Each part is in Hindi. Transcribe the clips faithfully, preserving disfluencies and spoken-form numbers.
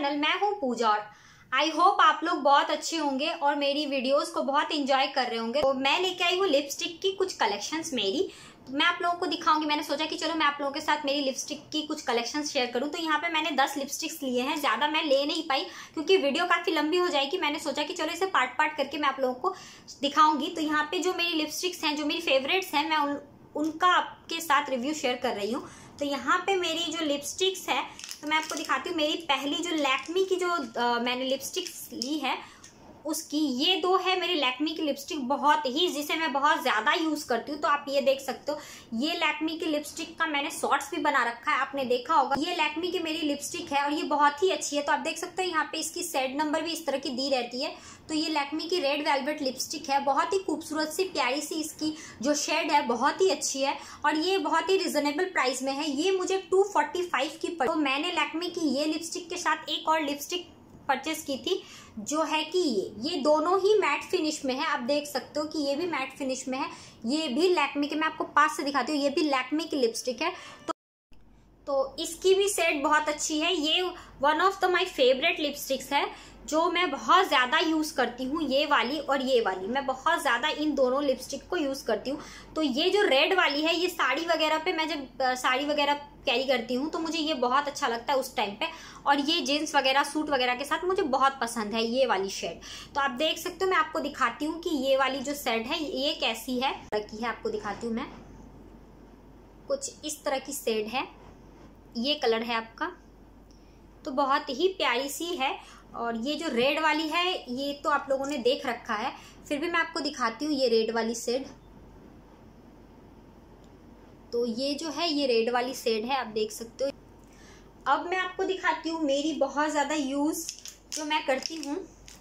चैनल। मैं हूँ पूजा और आई होप आप लोग बहुत अच्छे होंगे और मेरी वीडियोस को बहुत एंजॉय कर रहे होंगे। तो मैं लेके आई हूँ लिपस्टिक की कुछ कलेक्शंस मेरी, तो मैं आप लोगों को दिखाऊंगी। मैंने सोचा कि चलो मैं आप लोगों के साथ मेरी लिपस्टिक की कुछ कलेक्शंस शेयर करूं। तो यहाँ पे मैंने दस लिपस्टिक्स लिए हैं, ज्यादा मैं ले नहीं पाई क्योंकि वीडियो काफी लंबी हो जाएगी। मैंने सोचा कि चलो इसे पार्ट पार्ट करके मैं आप लोगों को दिखाऊंगी। तो यहाँ पे जो मेरी लिपस्टिक्स हैं, जो मेरी फेवरेट्स हैं, मैं उन, उनका आपके साथ रिव्यू शेयर कर रही हूँ। तो यहाँ पे मेरी जो लिपस्टिक्स है तो मैं आपको दिखाती हूँ। मेरी पहली जो लैक्मी की जो आ, मैंने लिपस्टिक्स ली है उसकी ये दो है मेरी लैक्मी की लिपस्टिक, बहुत ही जिसे मैं बहुत ज्यादा यूज करती हूँ। तो आप ये देख सकते हो, ये लैक्मी की लिपस्टिक का मैंने शॉर्ट्स भी बना रखा है, आपने देखा होगा। ये लैक्मी की मेरी लिपस्टिक है और ये बहुत ही अच्छी है। तो आप देख सकते हो यहाँ पे इसकी शेड नंबर भी इस तरह की दी रहती है। तो ये लैक्मी की रेड वेलवेट लिपस्टिक है, बहुत ही खूबसूरत सी प्यारी सी इसकी जो शेड है बहुत ही अच्छी है और ये बहुत ही रिजनेबल प्राइस में है। ये मुझे टू फोर्टी फाइव की पड़ी। तो मैंने लैक्मी की ये लिपस्टिक के साथ एक और लिपस्टिक परचेस की थी जो है कि ये ये दोनों ही मैट फिनिश में है। आप देख सकते हो कि ये भी मैट फिनिश में है, ये भी लैक्मी के, मैं आपको पास से दिखाती हूँ, ये भी लैक्मी की लिपस्टिक है। तो तो इसकी भी शेड बहुत अच्छी है। ये one of the my favourite lipsticks है जो मैं बहुत ज्यादा यूज करती हूँ। ये वाली और ये वाली मैं बहुत ज्यादा इन दोनों लिपस्टिक को यूज करती हूँ। तो ये जो रेड वाली है ये साड़ी वगैरह पे, मैं जब साड़ी वगैरह कैरी करती हूँ तो मुझे ये बहुत अच्छा लगता है उस टाइम पे, और ये जीन्स वगैरह सूट वगैरह के साथ मुझे बहुत पसंद है ये वाली शेड। तो आप देख सकते हो, मैं आपको दिखाती हूँ कि ये वाली जो शेड है ये कैसी है की है आपको दिखाती हूँ मैं। कुछ इस तरह की शेड है, ये कलर है आपका, तो बहुत ही प्यारी सी है। और ये जो रेड वाली है ये तो आप लोगों ने देख रखा है, फिर भी मैं आपको दिखाती हूँ ये रेड वाली शेड। तो ये जो है ये रेड वाली शेड है, आप देख सकते हो। अब मैं आपको दिखाती हूँ मेरी बहुत ज्यादा यूज जो मैं करती हूँ,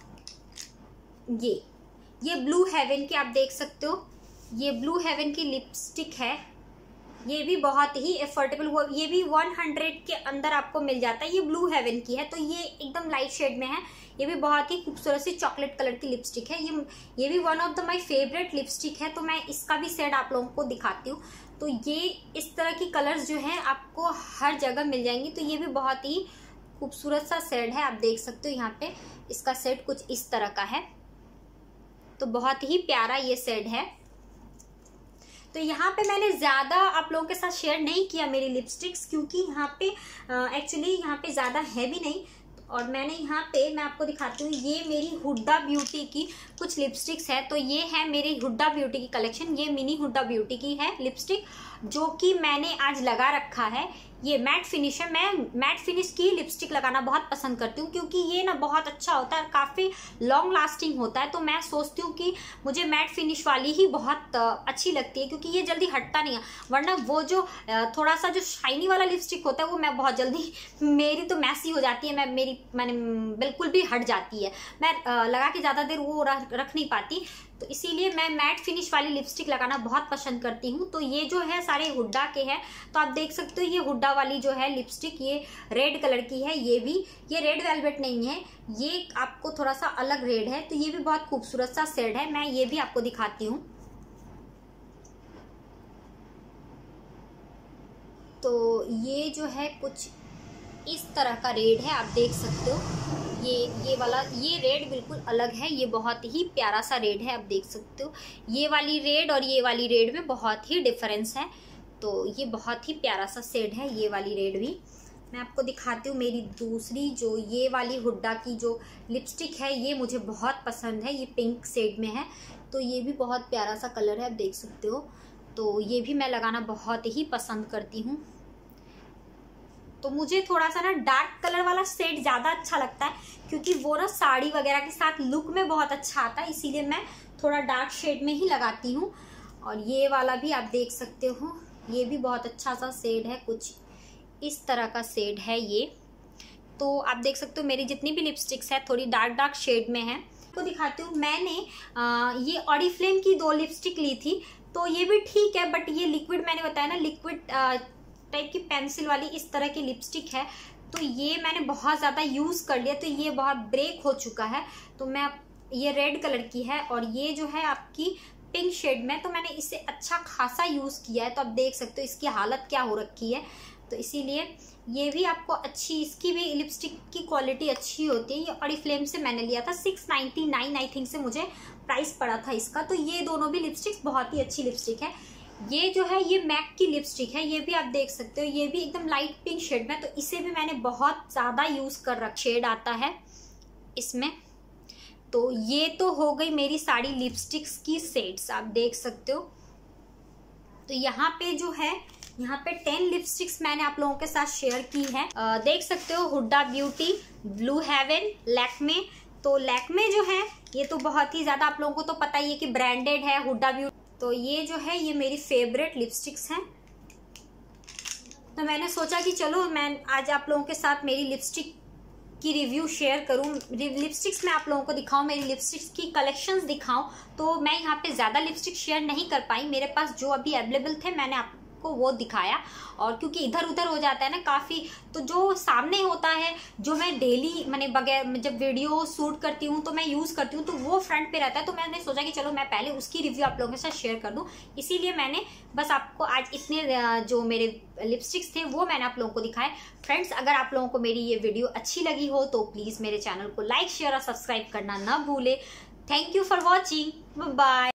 ये ये ब्लू हेवन की, आप देख सकते हो ये ब्लू हेवन की लिपस्टिक है। ये भी बहुत ही एफोर्डेबल, वो ये भी सौ के अंदर आपको मिल जाता है। ये ब्लू हेवन की है, तो ये एकदम लाइट शेड में है। ये भी बहुत ही खूबसूरत सी चॉकलेट कलर की लिपस्टिक है। ये ये भी one of the my favourite lipstick है। तो मैं इसका भी शेड आप लोगों को दिखाती हूँ। तो ये इस तरह की कलर्स जो है आपको हर जगह मिल जाएंगी। तो ये भी बहुत ही खूबसूरत सा शेड है, आप देख सकते हो। यहाँ पे इसका शेड कुछ इस तरह का है, तो बहुत ही प्यारा ये शेड है। तो यहाँ पे मैंने ज्यादा आप लोगों के साथ शेयर नहीं किया मेरी लिपस्टिक्स, क्योंकि यहाँ पे एक्चुअली यहाँ पे ज्यादा है भी नहीं। और मैंने यहाँ पे मैं आपको दिखाती हूँ, ये मेरी हुड्डा ब्यूटी की कुछ लिपस्टिक्स है। तो ये है मेरी हुड्डा ब्यूटी की कलेक्शन। ये मिनी हुड्डा ब्यूटी की है लिपस्टिक जो कि मैंने आज लगा रखा है। ये मैट फिनिश है। मैं मैट फिनिश की लिपस्टिक लगाना बहुत पसंद करती हूँ क्योंकि ये ना बहुत अच्छा होता है, काफी लॉन्ग लास्टिंग होता है। तो मैं सोचती हूँ कि मुझे मैट फिनिश वाली ही बहुत अच्छी लगती है क्योंकि ये जल्दी हटता नहीं है। वरना वो जो थोड़ा सा जो शाइनी वाला लिपस्टिक होता है वो मैं बहुत जल्दी, मेरी तो मैसी हो जाती है, मैं मेरी मैंने बिल्कुल भी हट जाती है। मैं लगा के ज्यादा देर वो रख नहीं पाती, तो इसीलिए मैं मैट फिनिश वाली लिपस्टिक लगाना बहुत पसंद करती हूँ। तो ये जो है सारे हुड्डा के हैं। तो आप देख सकते हो ये हुड्डा वाली जो है लिपस्टिक ये रेड कलर की है। ये भी ये रेड वेलवेट नहीं है, ये आपको थोड़ा सा अलग रेड है। तो ये भी बहुत खूबसूरत सा शेड है, मैं ये भी आपको दिखाती हूँ। तो ये जो है कुछ इस तरह का रेड है, आप देख सकते हो। ये ये वाला ये रेड बिल्कुल अलग है, ये बहुत ही प्यारा सा रेड है, आप देख सकते हो। ये वाली रेड और ये वाली रेड में बहुत ही डिफरेंस है। तो ये बहुत ही प्यारा सा शेड है ये वाली रेड भी। मैं आपको दिखाती हूँ मेरी दूसरी जो ये वाली हुड्डा की जो लिपस्टिक है, ये मुझे बहुत पसंद है। ये पिंक शेड में है, तो ये भी बहुत प्यारा सा कलर है, आप देख सकते हो। तो ये भी मैं लगाना बहुत ही पसंद करती हूँ। तो मुझे थोड़ा सा ना डार्क कलर वाला शेड ज्यादा अच्छा लगता है क्योंकि वो ना साड़ी वगैरह के साथ लुक में बहुत अच्छा आता है, इसीलिए मैं थोड़ा डार्क शेड में ही लगाती हूँ। और ये वाला भी आप देख सकते हो, ये भी बहुत अच्छा सा शेड है, कुछ इस तरह का शेड है ये। तो आप देख सकते हो मेरी जितनी भी लिपस्टिक्स है थोड़ी डार्क डार्क शेड में है। आपको दिखाती हूँ, मैंने आ, ये ऑरिफ्लेम की दो लिपस्टिक ली थी। तो ये भी ठीक है, बट ये लिक्विड मैंने बताया ना, लिक्विड टाइप की पेंसिल वाली इस तरह की लिपस्टिक है। तो ये मैंने बहुत ज्यादा यूज कर लिया, तो ये बहुत ब्रेक हो चुका है। तो मैं ये रेड कलर की है और ये जो है आपकी पिंक शेड में, तो मैंने इसे अच्छा खासा यूज किया है। तो आप देख सकते हो इसकी हालत क्या हो रखी है। तो इसीलिए ये भी आपको अच्छी, इसकी भी लिपस्टिक की क्वालिटी अच्छी होती है। ये ऑरिफ्लेम से मैंने लिया था, six ninety nine I think से मुझे प्राइस पड़ा था इसका। तो ये दोनों भी लिपस्टिक्स बहुत ही अच्छी लिपस्टिक है। ये जो है ये मैक की लिपस्टिक है, ये भी आप देख सकते हो, ये भी एकदम लाइट पिंक शेड में। तो इसे भी मैंने बहुत ज़्यादा यूज़ कर रखा, शेड आता है इसमें। तो ये तो हो गई मेरी सारी लिपस्टिक्स की शेड्स, आप देख सकते हो। तो यहाँ पे जो है, यहाँ पे टेन लिपस्टिक्स मैंने आप लोगों के साथ शेयर की है। आ, देख सकते हो, Huda Beauty, Blue Heaven, Lakme. तो लैक्मे जो है ये तो बहुत ही ज्यादा आप लोगों को तो पता ही है कि ब्रांडेड है हुडा ब्यूटी। तो ये जो है ये मेरी फेवरेट लिपस्टिक्स हैं। तो मैंने सोचा कि चलो मैं आज आप लोगों के साथ मेरी लिपस्टिक की रिव्यू शेयर करूं, लिपस्टिक्स मैं आप लोगों को दिखाऊं, मेरी लिपस्टिक्स की कलेक्शंस दिखाऊं। तो मैं यहाँ पे ज्यादा लिपस्टिक शेयर नहीं कर पाई, मेरे पास जो अभी अवेलेबल थे मैंने आपको वो दिखाया। और क्योंकि इधर उधर हो जाता है ना काफी, तो जो सामने होता है, जो मैं डेली मैंने बगैर जब वीडियो शूट करती हूँ तो मैं यूज करती हूँ, तो वो फ्रंट पे रहता है। तो मैंने सोचा कि चलो मैं पहले उसकी रिव्यू आप लोगों के साथ शेयर कर दूं, इसीलिए मैंने बस आपको आज इतने जो मेरे लिपस्टिक्स थे वो मैंने आप लोगों को दिखाए। फ्रेंड्स, अगर आप लोगों को मेरी ये वीडियो अच्छी लगी हो तो प्लीज मेरे चैनल को लाइक शेयर और सब्सक्राइब करना ना भूले। Thank you for watching, bye.